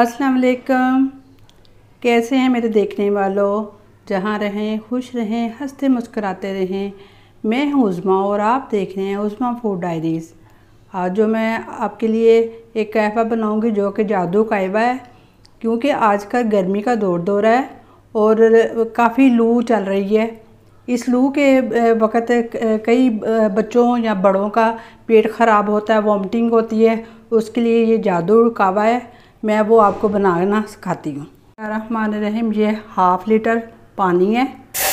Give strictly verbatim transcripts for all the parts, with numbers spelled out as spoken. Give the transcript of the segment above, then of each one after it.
अस्सलाम वालेकुम। कैसे हैं मेरे देखने वालों? जहाँ रहें खुश रहें, हंसते मुस्कुराते रहें। मैं हूँ उज़्मा और आप देख रहे हैं उज़्मा फूड डायरीज़। आज जो मैं आपके लिए एक कहवा बनाऊंगी जो कि जादू कहवा है, क्योंकि आजकल गर्मी का दौर दौर है और काफ़ी लू चल रही है। इस लू के वक़्त कई बच्चों या बड़ों का पेट ख़राब होता है, वॉमिटिंग होती है। उसके लिए ये जादू कहवा है, मैं वो आपको बनाना सिखाती हूँ। रहमानिर्रहीम। ये हाफ़ लीटर पानी है।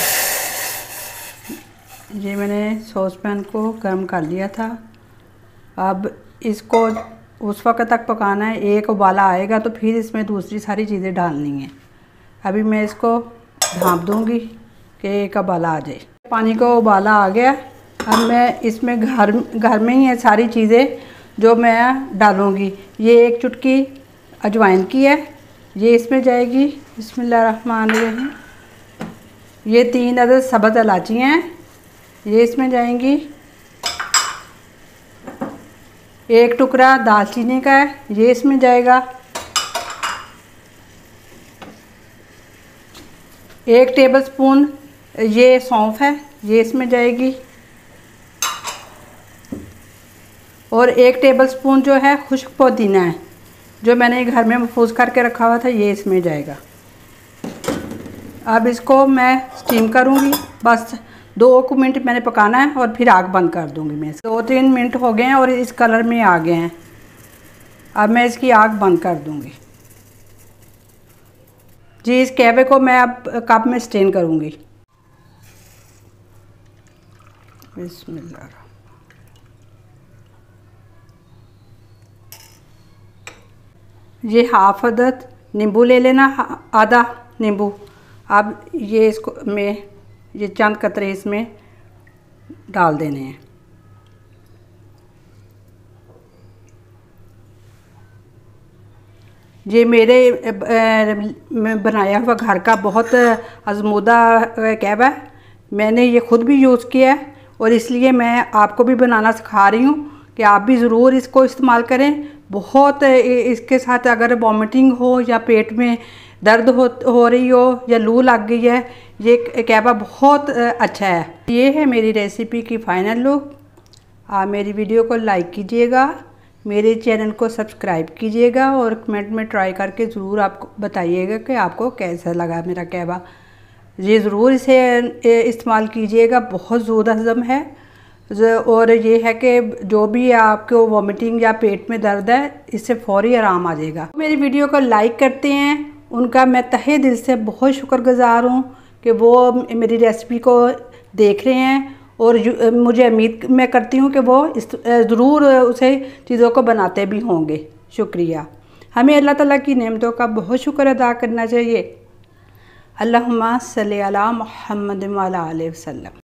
ये मैंने सॉस पैन को गर्म कर लिया था। अब इसको उस वक्त तक पकाना है, एक उबाला आएगा तो फिर इसमें दूसरी सारी चीज़ें डालनी हैं। अभी मैं इसको ढाँप दूँगी कि एक उबाला आ जाए। पानी को उबाला आ गया। अब मैं इसमें घर घर में ही है सारी चीज़ें जो मैं डालूँगी। ये एक चुटकी अजवाइन की है, ये इसमें जाएगी। बिस्मिल्लाहिर्रहमानिर्रहीम। ये तीन अदद सब्ज़ इलायची हैं, ये इसमें जाएंगी। एक टुकड़ा दालचीनी का है, ये इसमें जाएगा। एक टेबलस्पून ये सौंफ है, ये इसमें जाएगी। और एक टेबलस्पून जो है खुश्क पुदीना है, जो मैंने घर में महफूज करके रखा हुआ था, ये इसमें जाएगा। अब इसको मैं स्टीम करूँगी। बस दो मिनट मैंने पकाना है और फिर आग बंद कर दूँगी। मैं दो तीन मिनट हो गए हैं और इस कलर में आ गए हैं। अब मैं इसकी आग बंद कर दूँगी। जी, इस कहवे को मैं अब कप में स्ट्रेन करूँगी। बिस्मिल्लाह। ये हाफ अदद नींबू ले लेना, आधा नींबू। अब ये इसको मैं ये चंद कतरे इसमें डाल देने हैं। ये मेरे में बनाया हुआ घर का बहुत आजमूदा कहवा है। मैंने ये ख़ुद भी यूज़ किया है और इसलिए मैं आपको भी बनाना सिखा रही हूँ कि आप भी ज़रूर इसको इस्तेमाल करें। बहुत इसके साथ अगर वॉमिटिंग हो या पेट में दर्द हो हो रही हो या लू लग गई है, ये कहवा बहुत अच्छा है। ये है मेरी रेसिपी की फ़ाइनल लुक। आप मेरी वीडियो को लाइक कीजिएगा, मेरे चैनल को सब्सक्राइब कीजिएगा और कमेंट में ट्राई करके ज़रूर आपको बताइएगा कि आपको कैसा लगा मेरा कहवा। ये ज़रूर इसे इस्तेमाल कीजिएगा, बहुत ज़ोर हज़म है। और ये है कि जो भी आपको वॉमिटिंग या पेट में दर्द है, इससे फौरी आराम आ जाएगा। मेरी वीडियो को लाइक करते हैं, उनका मैं तहे दिल से बहुत शुक्रगुज़ार हूँ कि वो मेरी रेसिपी को देख रहे हैं और मुझे उम्मीद मैं करती हूँ कि वो ज़रूर उसे चीज़ों को बनाते भी होंगे। शुक्रिया। हमें अल्लाह ताला की नेमतों का बहुत शुक्र अदा करना चाहिए। अल्लाहुम्मा सल्ली अला मुहम्मद व अला आलिहि वसल्लम।